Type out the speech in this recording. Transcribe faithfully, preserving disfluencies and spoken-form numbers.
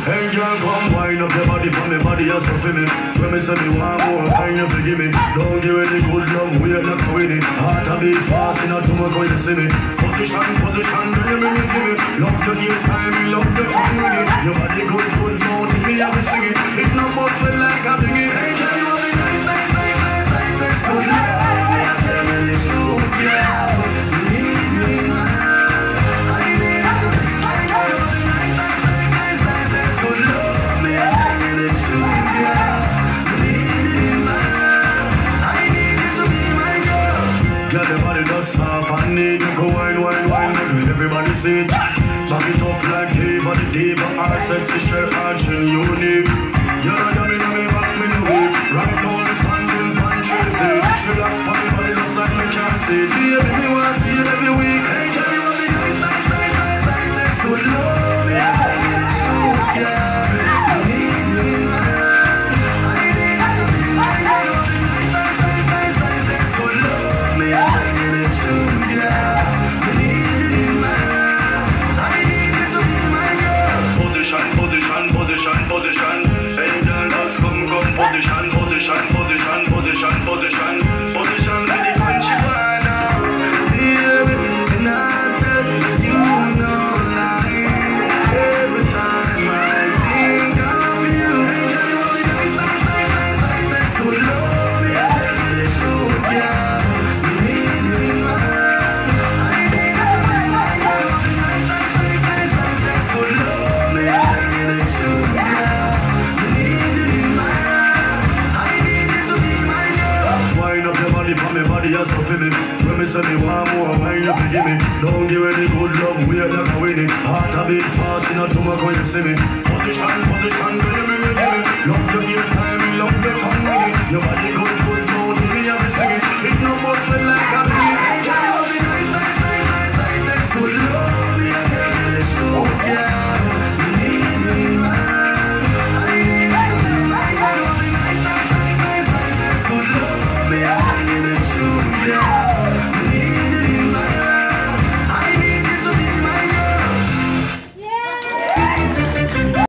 Hey girl, come wind up your body, put me body as for me. When me say me want more, kind you forgive me. Don't give any good love, wait like a winning. Heart a beat fast, in a tumor when you see me. Position, position, give me, give me. Love your ears, time, love your tongue with it. Your body good, good, mouth, me have to sing it. It no more feel like a biggie. Hey girl, you have the nice, nice, nice, nice, nice, nice. Good love, me I tell you the truth, yeah. You need me, man. I need it to be my girl. You have the nice, nice, nice, nice, nice, nice. Good love, me I tell you the truth, yeah. You need me, man. I need it to be my girl. Girl, your body does soft and neat. You go wine, wine, wine, make everybody see it. Back it up like diva, the diva, our sexy shirt, arching unique. You know, yummy, yummy, back me the way. Right now, me standing pan three feet. She locks for me body just like me can't see it. Baby, me want to see it every week. Hey, girl, you have the nice, nice, nice, nice, nice, nice. Good love, me, I tell you the truth, yeah. You need me, man. I need it to be my girl. You have the nice, nice, nice, nice, nice, nice. Good love, me, I tell you the truth, yeah. You need me, man. Position, position, position, position. Hey, girl, just come, come. Position, position, position, position, position, position. With the country banner. Baby, tonight you know lie. Every time I think of you. Hey, girl, you have the nice, nice, nice, nice, nice, nice. Good love, me, I tell you the truth, yeah. You need me, man. I need it to be my girl. You have the nice, nice, nice, nice, nice, nice. Good love, me, I tell you the truth, yeah. You need me, man. I need it to be my girl. Wind up your body, put me body as for me. When me say me want more, wine you forgive me. Don't give any good love, wait like a winning. Heart a beat fast, in a tumor when you see me. Position, position, give me, give me. Love your ears, time, love your tongue with it. Your body good, good, mouth, me have to sing it. It no more feel like a